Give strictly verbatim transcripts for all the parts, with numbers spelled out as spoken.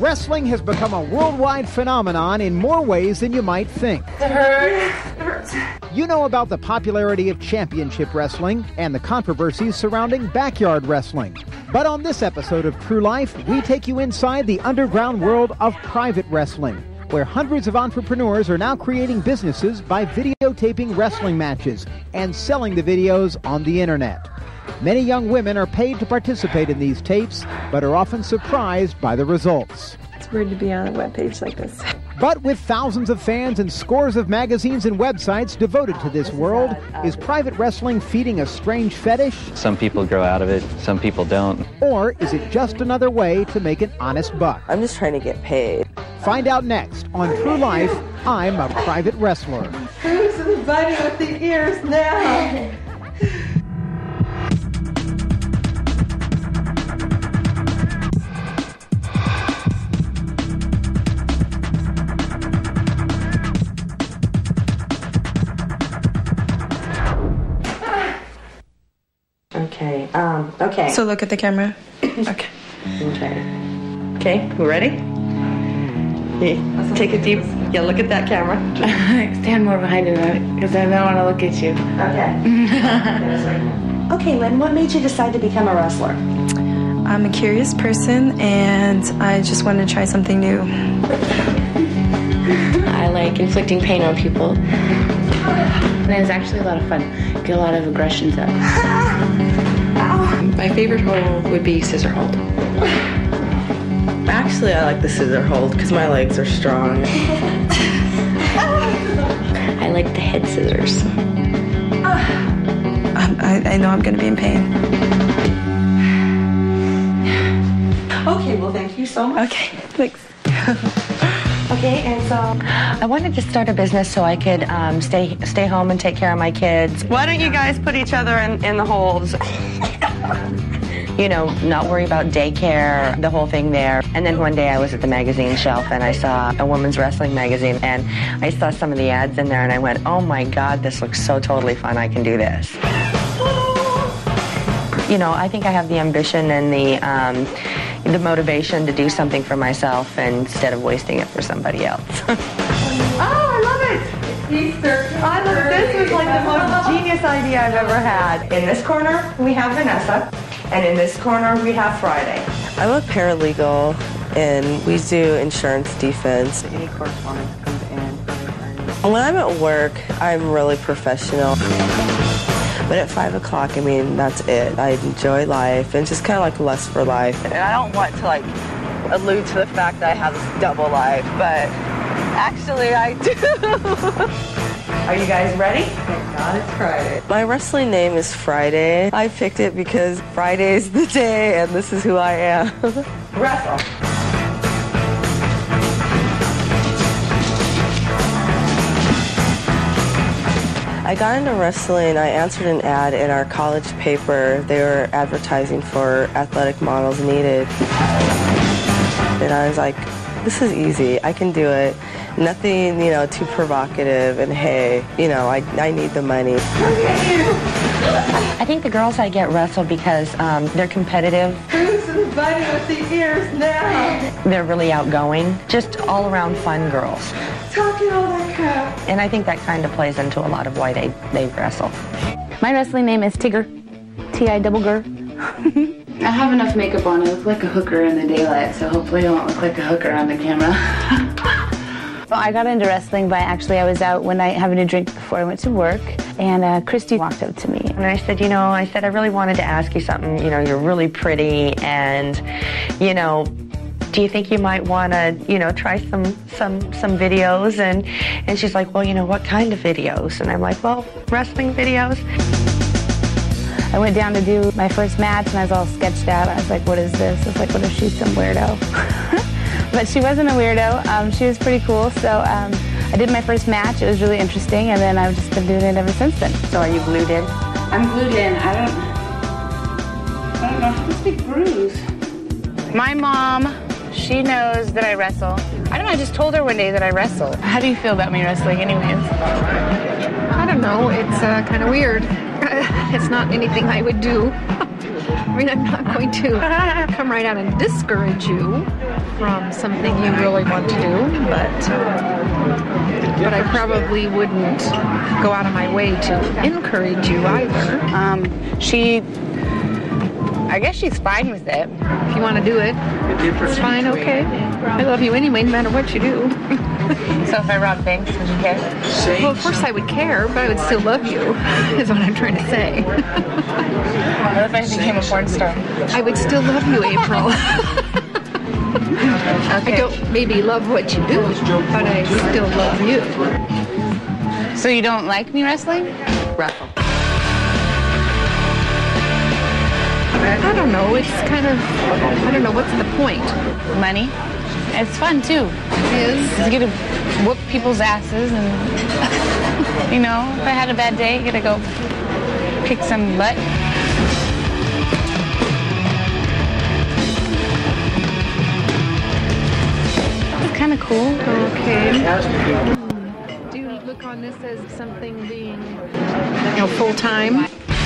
Wrestling has become a worldwide phenomenon in more ways than you might think. It hurts. It hurts. You know about the popularity of championship wrestling and the controversies surrounding backyard wrestling. But on this episode of True Life, we take you inside the underground world of private wrestling, where hundreds of entrepreneurs are now creating businesses by videotaping wrestling matches and selling the videos on the internet. Many young women are paid to participate in these tapes, but are often surprised by the results. It's weird to be on a webpage like this. But with thousands of fans and scores of magazines and websites devoted to this world, is private wrestling feeding a strange fetish? Some people grow out of it, some people don't. Or is it just another way to make an honest buck? I'm just trying to get paid. Find out next on True Life, I'm a Private Wrestler. Who's the buddy with the ears now? Okay, um, okay. So look at the camera. Okay. Okay. Okay, we ready? Yeah. Take a deep, yeah, look at that camera. Stand more behind it because I don't want to look at you. Okay. Okay, Lynn, what made you decide to become a wrestler? I'm a curious person and I just wanted to try something new. I like inflicting pain on people. And it was actually a lot of fun. Get a lot of aggressions out. My favorite hold would be scissor hold. Actually, I like the scissor hold because my legs are strong. I like the head scissors. Um, I, I know I'm going to be in pain. Okay, well, thank you so much. Okay, thanks. Okay, and so I wanted to start a business so I could um, stay stay home and take care of my kids. why don't you guys put each other in, in the holds? You know, not worry about daycare, the whole thing there. And then one day I was at the magazine shelf and I saw a women's wrestling magazine and I saw some of the ads in there and I went, oh my God, this looks so totally fun. I can do this. You know, I think I have the ambition and the um, the motivation to do something for myself instead of wasting it for somebody else. Oh, I love it! Easter. I love this. This is like the most genius idea I've ever had. In this corner, we have Vanessa, and in this corner, we have Friday. I'm a paralegal, and we do insurance defense. Any correspondence comes in. When I'm at work, I'm really professional. But at five o'clock, I mean, that's it. I enjoy life, and just kind of like lust for life. And I don't want to, like, allude to the fact that I have this double life, but actually I do. Are you guys ready? Thank God it's Friday. My wrestling name is Friday. I picked it because Friday's the day, and this is who I am. Wrestle. I got into wrestling. I answered an ad in our college paper. They were advertising for athletic models needed. And I was like, this is easy. I can do it. Nothing, you know, too provocative. And hey, you know, I, I need the money. I think the girls I get wrestle because um, they're competitive. Who's the buddy with the ears now? They're really outgoing. Just all around fun girls. Talking all that crap. And I think that kind of plays into a lot of why they, they wrestle. My wrestling name is Tigger. T I double Ger. I have enough makeup on. I look like a hooker in the daylight, so hopefully I won't look like a hooker on the camera. Well, I got into wrestling by actually I was out one night having a drink before I went to work, and uh, Christy walked up to me. And I said, you know, I said, I really wanted to ask you something. You know, you're really pretty, and, you know, do you think you might want to, you know, try some some some videos? And and she's like, well, you know, what kind of videos? And I'm like, well, wrestling videos. I went down to do my first match, and I was all sketched out. I was like, what is this? I was like, what if she's some weirdo? But she wasn't a weirdo. Um, she was pretty cool. So um, I did my first match. It was really interesting, and then I've just been doing it ever since then. So are you glued in? I'm glued in. I don't... I don't know. This big bruise. My mom, she knows that I wrestle. I don't know, I just told her one day that I wrestle. How do you feel about me wrestling anyways? I don't know. It's uh, kind of weird. It's not anything I would do. I mean, I'm not going to come right out and discourage you. from something you really want to do, but but I probably wouldn't go out of my way to encourage you either. Um, she, I guess she's fine with it. If you want to do it, it's fine, okay. I love you anyway, no matter what you do. So if I robbed banks, would you care? Well, of course I would care, but I would still love you, is what I'm trying to say. What if I became a porn star? I would still love you, April. Okay. I don't maybe love what you do, but I still love you. So you don't like me wrestling? Wrestle. I don't know, it's kind of, I don't know, what's the point? Money. It's fun too. It is. You get to whoop people's asses and, you know, if I had a bad day, I get to go kick some butt. It's kind of cool. Okay. Do you look on this as something being, you know, full-time?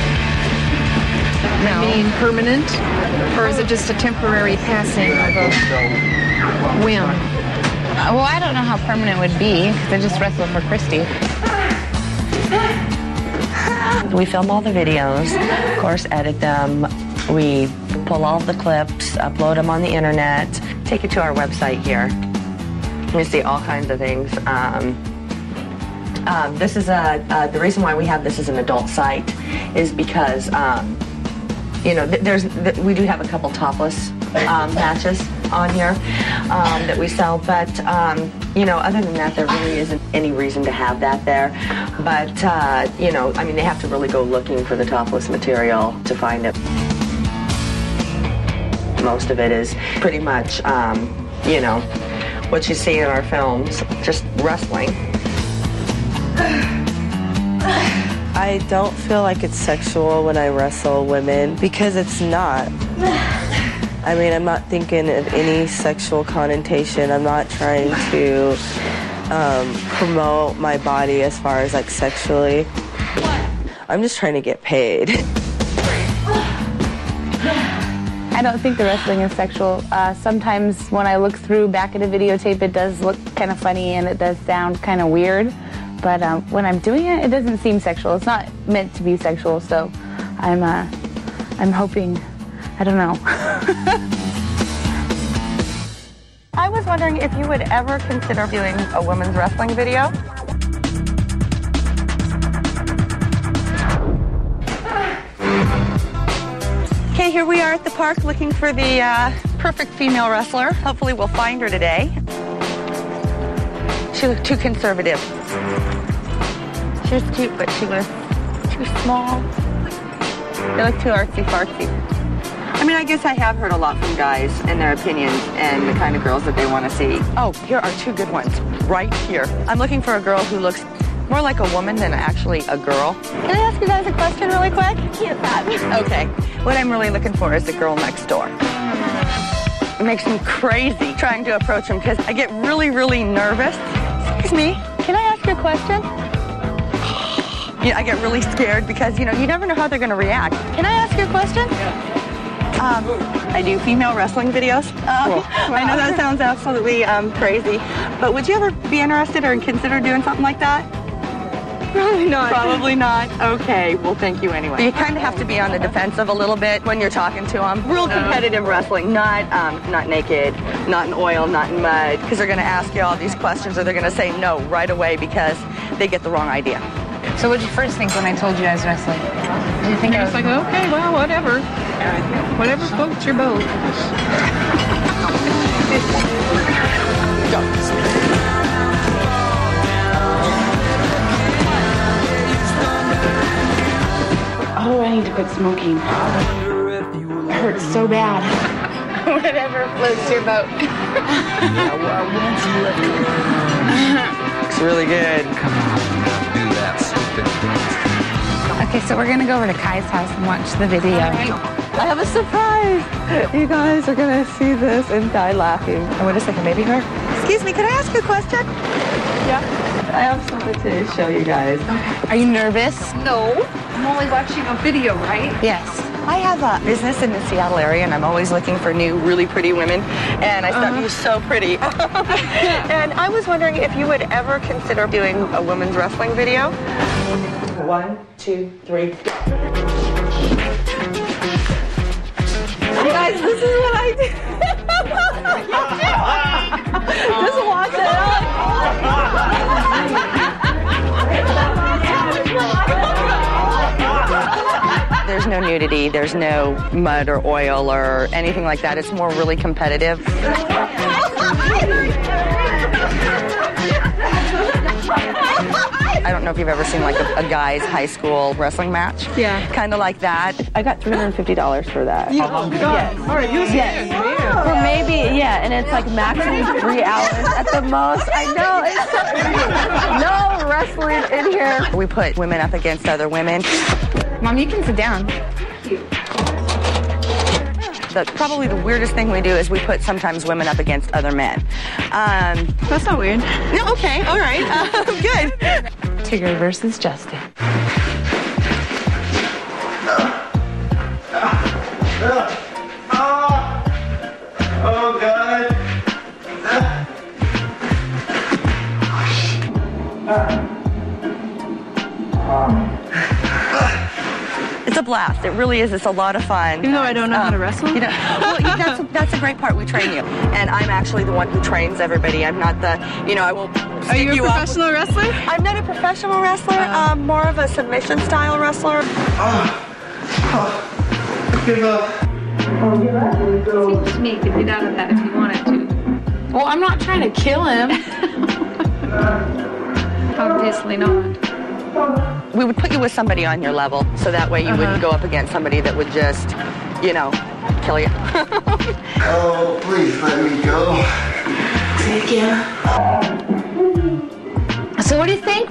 No. I mean, permanent? Or is it just a temporary passing of a whim? Uh, well, I don't know how permanent it would be, because I just wrestle for Christy. We film all the videos, of course, edit them. We pull all the clips, upload them on the internet, take it to our website here. You see all kinds of things. Um, um, this is a, uh, the reason why we have this as an adult site is because, um, you know, th there's th we do have a couple topless um, matches on here um, that we sell, but um, you know, other than that, there really isn't any reason to have that there. But uh, you know, I mean, they have to really go looking for the topless material to find it. Most of it is pretty much, um, you know, what you see in our films, just wrestling. I don't feel like it's sexual when I wrestle women because it's not. I mean, I'm not thinking of any sexual connotation. I'm not trying to um, promote my body as far as like sexually. I'm just trying to get paid. I don't think the wrestling is sexual. Uh, sometimes when I look through back at a videotape, it does look kind of funny and it does sound kind of weird. But um, when I'm doing it, it doesn't seem sexual. It's not meant to be sexual, so I'm, uh, I'm hoping, I don't know. I was wondering if you would ever consider doing a women's wrestling video. Okay, here we are at the park looking for the uh, perfect female wrestler. Hopefully we'll find her today. She looked too conservative. She was cute, but she was too small. They look too artsy-fartsy. I mean, I guess I have heard a lot from guys and their opinions and the kind of girls that they want to see. Oh, here are two good ones, right here. I'm looking for a girl who looks more like a woman than actually a girl. Can I ask you guys a question really quick? Yes, that. Okay. What I'm really looking for is the girl next door. It makes me crazy trying to approach them because I get really, really nervous. Excuse me, can I ask you a question? You know, I get really scared because, you know, you never know how they're going to react. Can I ask you a question? Yeah. Um, I do female wrestling videos. Um, cool. I know that sounds absolutely um, crazy, but would you ever be interested or consider doing something like that? Probably not. Probably not. Okay, well, thank you anyway. You kind of have to be on the defensive a little bit when you're talking to them. Real competitive wrestling, not um, not naked, not in oil, not in mud, because they're going to ask you all these questions or they're going to say no right away because they get the wrong idea. So what did you first think when I told you I was wrestling? Did you think I was like, okay, well, whatever. Whatever floats your boat. Oh, I need to quit smoking. It hurts so bad. Whatever floats your boat. Looks really good. Come on, do that stupid dance. Okay, so we're gonna go over to Kai's house and watch the video. I have a surprise. You guys are gonna see this and die laughing. Oh, wait a second, baby girl. Excuse me, can I ask you a question? Yeah. I have something to show you guys. Are you nervous? No. I'm only watching a video, right? Yes. I have a business in the Seattle area, and I'm always looking for new, really pretty women, and I thought Uh-huh. you were so pretty. And I was wondering if you would ever consider doing a women's wrestling video. One, two, three. You guys, this is what I do. Just watch it out. There's no nudity, there's no mud or oil or anything like that. It's more really competitive. I don't know if you've ever seen like a, a guy's high school wrestling match. Yeah. Kind of like that. I got three hundred fifty dollars for that. You, Yes. All right, you Yes. Or maybe, yeah, and it's like maximum three hours at the most. I know, it's so, no wrestling in here. We put women up against other women. Mom, you can sit down. The, probably the weirdest thing we do is we put sometimes women up against other men. Um, That's not weird. no, okay, all right, uh, good. Tigger versus Justin. Oh, God. It's a blast. It really is. It's a lot of fun. Even though I don't know Um, how to wrestle? You know, well, yeah, that's, that's a great part. We train you. And I'm actually the one who trains everybody. I'm not the, you know, I will Are you a you up. professional wrestler? I'm not a professional wrestler. Uh, um, more of a submission style wrestler. Give up. Seems to me you could get out of that if you wanted to. Well, I'm not trying to kill him. Obviously not. We would put you with somebody on your level, so that way you Uh-huh. wouldn't go up against somebody that would just, you know, kill you. Oh, please let me go. Thank you. So what do you think?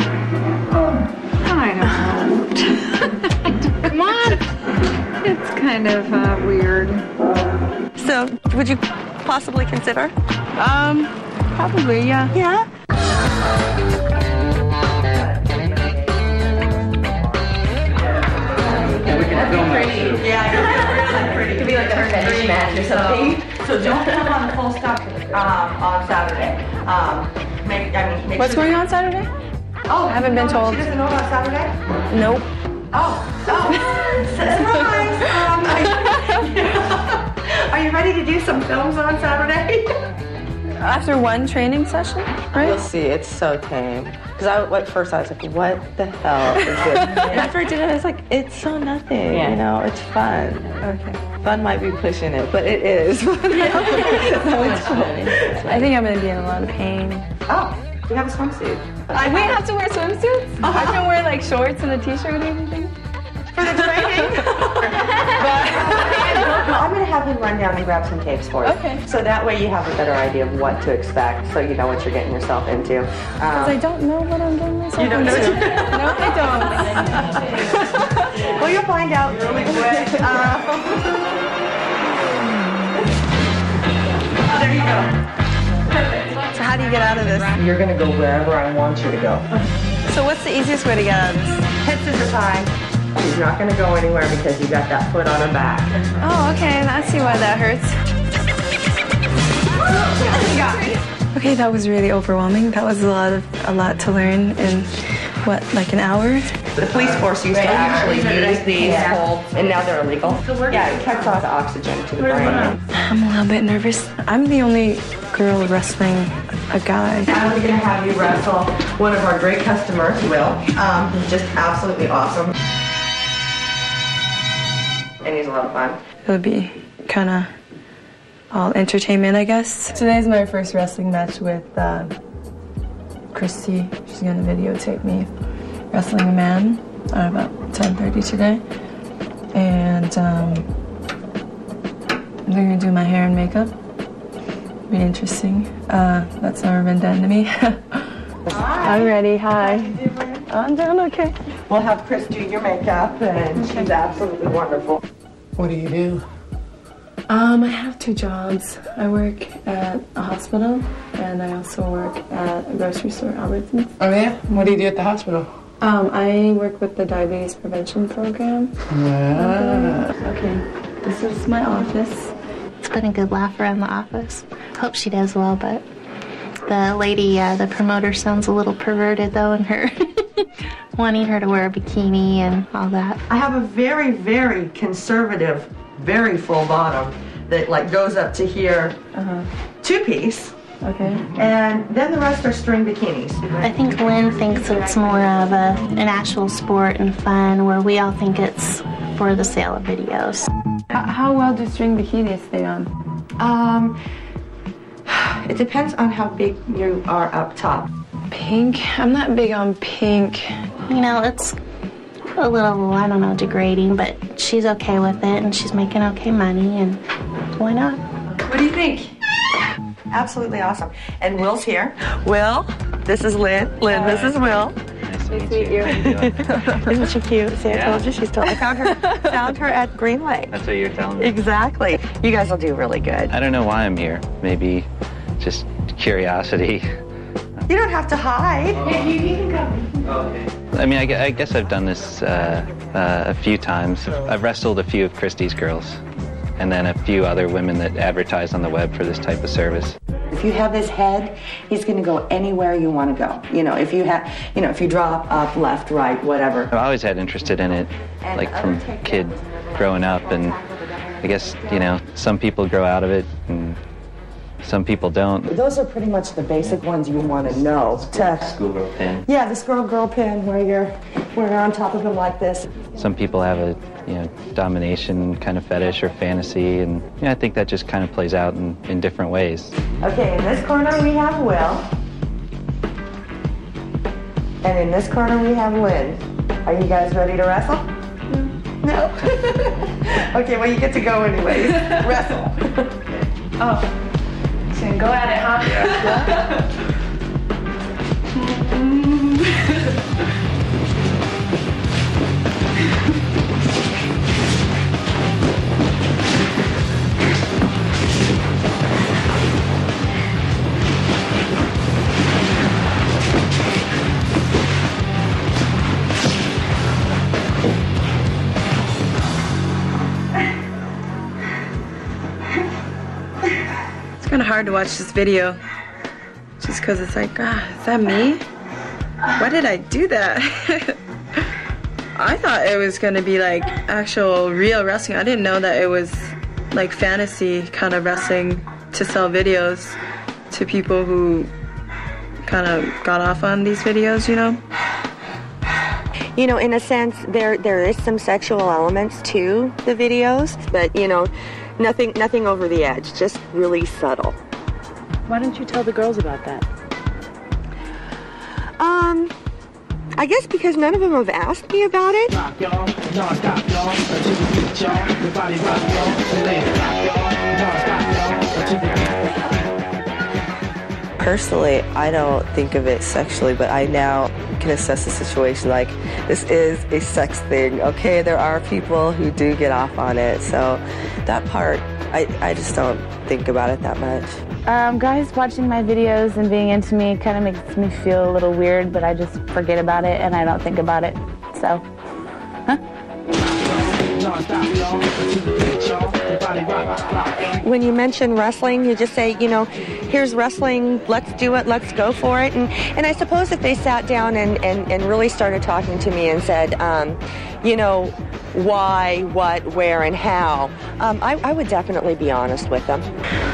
I don't know. Come on. It's kind of uh, weird. So, would you possibly consider? Um, probably, yeah. Yeah? Yeah, pretty. It could be like a fetish match or something. So don't come on full stop um, on Saturday. Um, make, I mean, make What's sure going on Saturday? Oh, I haven't been told. She doesn't know about Saturday? Nope. Oh, oh, surprise! Um, are you ready to do some films on Saturday? After one training session, right? You'll see, it's so tame. Because I, at first I was like, what the hell is this? And after I did it, I was like, it's so nothing, Yeah. you know, it's fun. Okay. Fun might be pushing it, but it is. So it's fun. I think I'm going to be in a lot of pain. Oh, we have a swimsuit. I, we have to wear swimsuits? I can wear like shorts and a t-shirt or anything? For the training? I'm going to have him run down and grab some tapes for you. Okay. So that way you have a better idea of what to expect, so you know what you're getting yourself into. Because I Um, don't know what I'm getting myself You don't know into. what you- No, I don't. well, you'll find out really quick. Uh, oh, there you go. Perfect. So how do you get out of this? You're going to go wherever I want you to go. So what's the easiest way to get out of this? Head scissors high. She's not going to go anywhere because you got that foot on her back. Oh, okay. I see why that hurts. Okay, that was really overwhelming. That was a lot of a lot to learn in what, like an hour? The police force used to actually use these holds, and now they're illegal. Yeah, it cuts off the oxygen to the brain. I'm a little bit nervous. I'm the only girl wrestling a guy. I'm going to have you wrestle one of our great customers, Will. Um, he's just absolutely awesome. And he's a lot of fun. It would be kind of all entertainment, I guess. Today's my first wrestling match with uh, Christy. She's going to videotape me wrestling a man at about ten thirty today. And um, they're going to do my hair and makeup. Be interesting. Uh, that's never been done to me. I'm ready. Hi. I'm doing okay. We'll have Chris do your makeup, and she's absolutely wonderful. What do you do? Um, I have two jobs. I work at a hospital, and I also work at a grocery store, Albertsons. Oh yeah? What do you do at the hospital? Um, I work with the diabetes prevention program. Wow. Okay, this is my office. It's been a good laugh around the office. Hope she does well, but the lady, uh, the promoter, sounds a little perverted though in her wanting her to wear a bikini and all that. I have a very, very conservative, very full bottom that like goes up to here, uh-huh. two-piece. Okay. And then the rest are string bikinis. I think Lynn thinks it's more of a, an actual sport and fun, where we all think it's for the sale of videos. How, how well do string bikinis stay on? Um, it depends on how big you are up top. Pink? I'm not big on pink. You know, it's a little, I don't know, degrading, but she's okay with it, and she's making okay money, and why not? What do you think? Absolutely awesome. And Will's here. Will, this is Lynn. Lynn, this is Will. Nice to Nice meet to you. meet you. Isn't she cute? See, I Yeah. told you she's told. I found her, found her at Green Lake. That's what you're telling me. Exactly. You guys will do really good. I don't know why I'm here. Maybe just curiosity. You don't have to hide. You can come. I mean, I, gue- I guess I've done this uh, uh, a few times. I've wrestled a few of Christie's girls, and then a few other women that advertise on the web for this type of service. If you have his head, he's going to go anywhere you want to go. You know, if you have, you know, if you drop up, left, right, whatever. I've always had interested in it, like from kid growing up, and I guess, you know, some people grow out of it and some people don't. Those are pretty much the basic ones you want to know. To, Schoolgirl pin. yeah, this girl girl pin where you're where you're on top of him like this. Some people have a, you know, domination kind of fetish or fantasy, and you know, I think that just kind of plays out in, in different ways. Okay, in this corner we have Will. And in this corner we have Lynn. Are you guys ready to wrestle? No. Okay, well you get to go anyways. Wrestle. Oh. So go at it, huh? Yeah. It's kind of hard to watch this video, just because it's like, ah, is that me? Why did I do that? I thought it was going to be like actual real wrestling. I didn't know that it was like fantasy kind of wrestling to sell videos to people who kind of got off on these videos, you know? You know, in a sense, there there is some sexual elements to the videos, but you know, nothing nothing over the edge, just really subtle. Why don't you tell the girls about that? Um, I guess because none of them have asked me about it. Personally, I don't think of it sexually, but I now can assess the situation like this is a sex thing. Okay, there are people who do get off on it, so that part, I, I just don't think about it that much. Um, guys watching my videos and being into me kind of makes me feel a little weird, but I just forget about it and I don't think about it. So, huh? When you mention wrestling, you just say, you know, here's wrestling, let's do it, let's go for it. And, and I suppose if they sat down and, and, and really started talking to me and said, um, you know, why, what, where, and how, um, I, I would definitely be honest with them.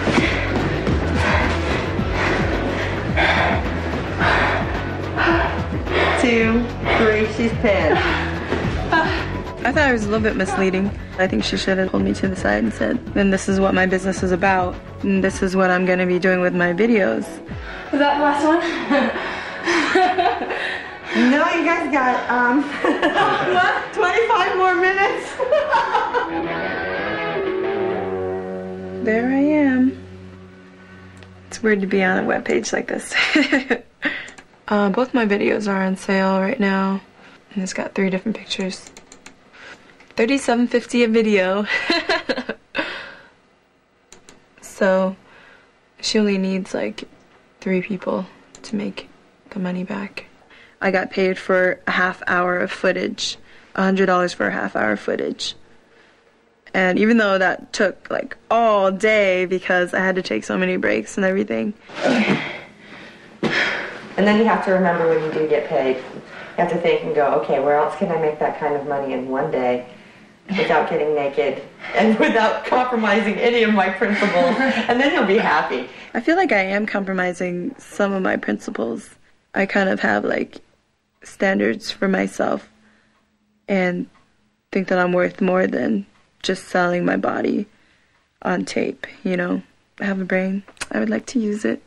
Two, three, she's pinned. I thought it was a little bit misleading. I think she should have pulled me to the side and said, then this is what my business is about, and this is what I'm going to be doing with my videos. Was that the last one? No, you guys got, um, what, twenty-five more minutes? There I am. It's weird to be on a webpage like this. uh, both my videos are on sale right now, and it's got three different pictures. thirty-seven fifty a video. So she only needs like three people to make the money back. I got paid for a half hour of footage, one hundred dollars for a half hour of footage. And even though that took like all day because I had to take so many breaks and everything. And then you have to remember when you do get paid, you have to think and go, okay, where else can I make that kind of money in one day without getting naked and without compromising any of my principles? And then you'll be happy. I feel like I am compromising some of my principles. I kind of have like standards for myself and think that I'm worth more than just selling my body on tape, you know. I have a brain. I would like to use it.